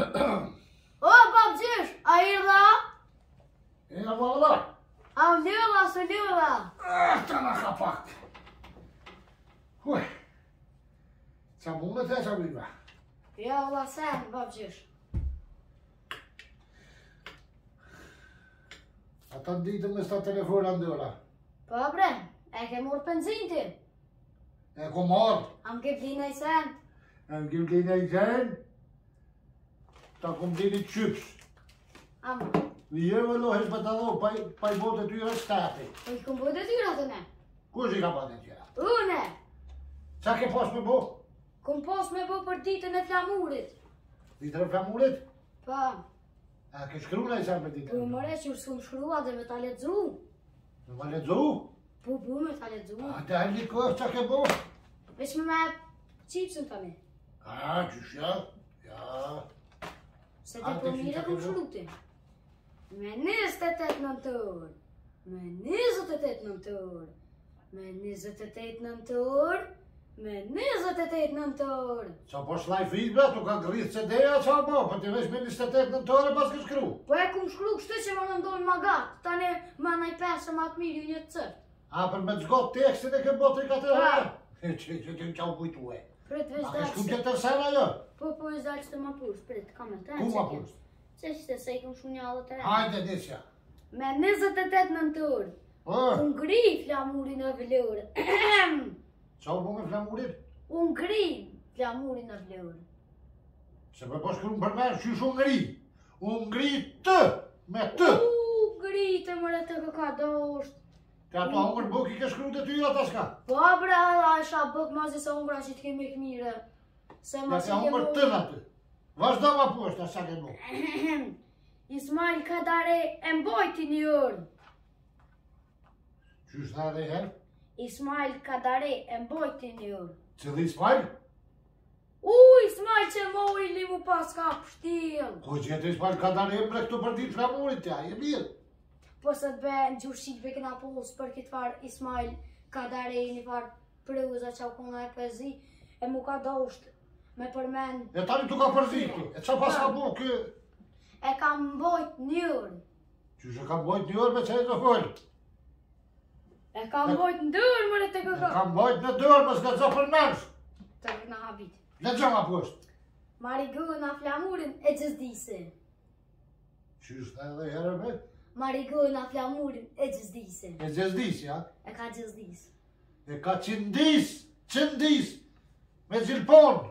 O, babgjesh, a i dha? E nga valla. A lëva, së lëva. Ta nga ka pak. Huj. Qa mune të e qa viva? Ja, valla, sen, babgjesh. Ata ditën me sta telefona ndëra. Po, bre, e ke mor benzin ti? E ko marrë. Am ke blina i sen? E më gjim kejnë e i gjenë. Ta kom dini qyps. Am, Në jeve lohesh me të dho, pa i bote tyre shtati. po i kom bëjt e tyra të ne? Kush i ka bate tjera? Une, Qa ke pas me bo? kom pos me bo për ditën e flamurit. Ditër e flamurit? Po, A ke shkru në i sen për po ditër? mëre që s'kom shkrua dhe me ta letëzu. Në ma ledzohu? Po, me ta letëzu. A të hajli kohë qa ke bo? Vesh me qipsën të me. A, qysh ja? Ja. Se të po mire kom shruti. Me 28 nëntor. Me 28 nëntor. Me 28 nëntor. Me 28 nëntor. Qa po shlaj fibra, tu ka grith CD-a qa bo, për të vesh me 28 nëntore pas ke shkru. Po e kum shkru kështu që më nëndojnë ma gatë. Tane ma naj pesë ma të mirë një të cërë. A për me të zgot tekstin e ke bo 3-4 herë? Që ti qa u kujtu e. Prit veç A ke shku dalë. tjetër sena jo? Po veç dalë që të ma push. Prit, kam e të Ku ma push? Që që të se i kum shku një allë të re. Hajde nisja. Me 28 nëntor. Unë gri flamurin në vlorë. Qa u bo me flamurit? Unë gri flamurin në vlorë. Se me po shkru për me, qysh unë ngri? Unë ngri të, me të. Gri të mëre të këkadosht. Te ato hongër buk i ke shkru të tyra ta shka. Po bre, a isha bëk mazi se ungra që të kemi këmire. Se Ja mas te hongër të në aty. Vazhdo ma poshtë, sa ke bo. Ismail Kadare e mbojti një orë. Qysh tha dhe herë? Ismail Kadare e mbojti një orë. Cili Ismail? Ismail që mori li mu pas ka pështil. Ko gjithë Ismail ka dalë emre këtu për ditë flamurit tja, e mirë. Po se të be në gjurshik be këna posë për këtë farë Ismail Kadare një farë prëuza që u kona e pëzi. E mu ka dosht me përmen. E tani tu ka përzitu, e qa pas ka bo kë? E ka mbojt një orë. Qysh e ka mbojt një orë me që e të folë? E ka mbojt në dërë mëre të E këka. ka mbojt në dërë, më s'ka të për nërsh. Të këna habit. Në gjë ma poshtë. Mari gënë na flamurin e gjëzdise. Qysh tha edhe herë me? Mari gënë na flamurin e gjëzdise. E gjëzdis, ja? E ka gjëzdis. E ka qindis, me gjilpon.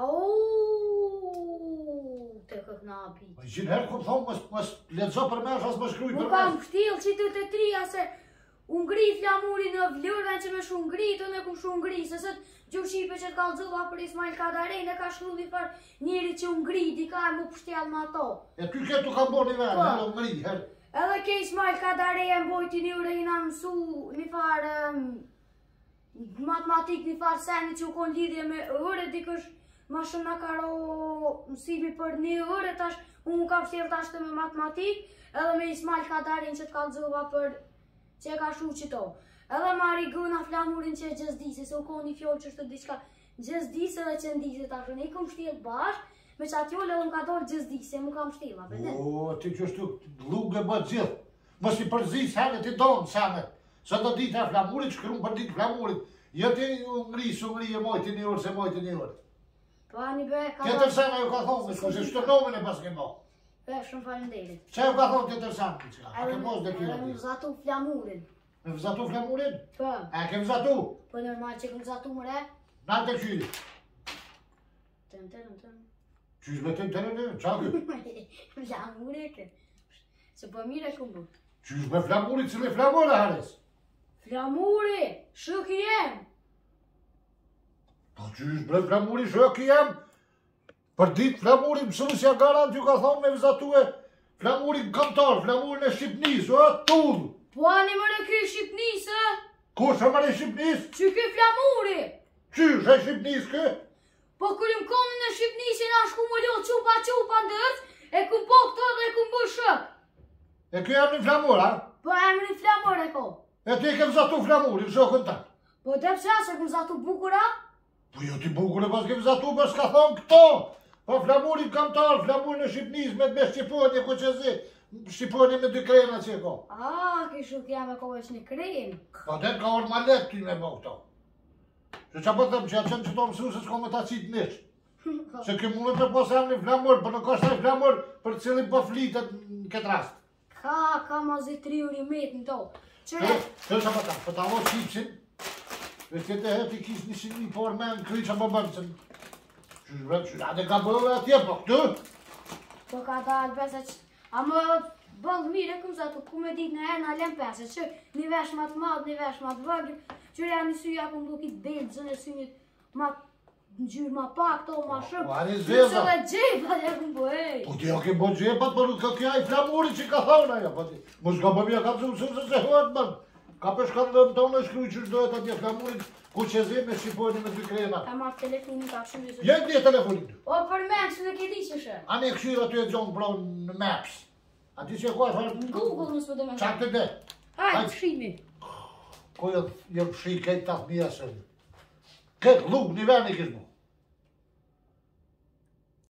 Të këna habit. Më gjithë herë kom thonë, mës ledzo për me, as më shkruj Mu për kam me. shtil që të trija se unë ngri flamurin në vlërën që me shu ngri, të ne kum shu ngri, se sët Gjurshqipe që të kalëzova për Ismail Kadare, ne ka shkru një farë njëri që unë ngri, dika e mu pështjall ma to. E ty këtu kam bo një verë, herë ngri, herë. Edhe ke Ismail Kadare e mbojti një ure i na mësu një farë matematik, një farë seni që u kon lidhje me ure, dikësh ma shumë na karo mësimi për një ure, tash unë mu ka pështjell tash të me matematik, edhe me Ismail Kadare që të kalëzova për që e ka shu që to. Edhe Mari gëna flamurin që e gjëzdisi, se u ko një fjollë që është të diçka gjëzdisi dhe që ndisi tash, ne i kom shtilë bashkë, me që atjolle edhe më ka dorë gjëzdisi, mu kam shtila, përne. Ti që është lugë e bëtë gjithë. Mos i përzis hene ti donë sene. Se do ditë e flamurit, shkrum për ditë flamurit. Jo ti ngri e mojti një orë se mojti një orë. Pa një be, ka Tjetër sene ju ka thonë, me shko se shtërnomen e pas ke mo. Be, shumë falenderit. Që ju ka thonë tjetër sene, që a ke mos dhe Edhe tjera më ti? vëzatu flamurin. Me vëzatu flamurin? Po, E ke vëzatu? po normal që këm vëzatu mëre. Nalë të qyri. Tëm. Qysh me të në, qa kë? Flamuri ke. Se po mire këm bu. Qysh me flamurit, cili flamur e hares? Flamuri, shëki jem. Po qysh me flamurit, shëki jem? Për ditë flamurit, mësusja garant ju ka thonë me vëzatu e flamurit kantar, flamurin e Shqipnis, o tullë. Po ani më në kry Shqipnisë, Kush e mërë Shqipnis? që kë flamuri. Qysh e Shqipnis kë? Po kërëm konë në Shqipnisë na shku më lo qupa ndërës, e këm po këto dhe e këm bë shëk. E kjo jam një flamur, a? Po emrin flamur e ko. E ti ke vëzatu flamurin, shokën ta. Po dhe pse se këm zatu bukura? Po jo ti bukur e pas ke vëzatu, për s'ka thonë këto. Po flamurin kam talë, flamurin në Shqipnis me Shqiponje, ku që zi. Shqiponje me 2 krena që e ka. A, kishu t'ja me kohës një krem. Po te ka orë ma letë ty me bo këto. Që që po thëmë që atë qenë që to mësu se s'ko me ta qitë nishë. Se ke mundet me posem një flamur, për nuk është taj flamur për cilin po flitet në këtë rast. Ka ma zi 3 urimet në to. Që që po ta, po ta vo qipsin, dhe që të heti kis 100.000 por me në kry që po bënë, që ade ka bërë atje, po këtu? Po ka dalë pese që... A më bëllë mire këmë sa të ku me dit në herë në alem pese që një vesh ma të madhë, një vesh ma të vëgjë, që reja një syja ku më dukit belzën e synit ma në gjyrë ma pak, to ma shumë. Po ari zeza. Në që dhe gjepat e ku më bëhej. Po ti jo ke bo gjepat, për nuk ka kja i flamurit që ka thonë ajo, po ti. Mos ka bëmja ka të mësu se hëtë bënë. Ka përshka në tonë e shkruj që shdojët atje flamurit, ku që zi me Shqiponi me 2 krena. Ta marrë telefonin ka shumë njësë. Jenë një telefonin. O për men që në këti që shë. A ne këshirë aty e gjonë pra në Maps. A ti që e ku farë? Në Google nësë për dhe me Qak të dhe? Hajtë shimi. Ko jëmë shi kejtë 8.000 asërë. Këtë lukë një veni kishë mu.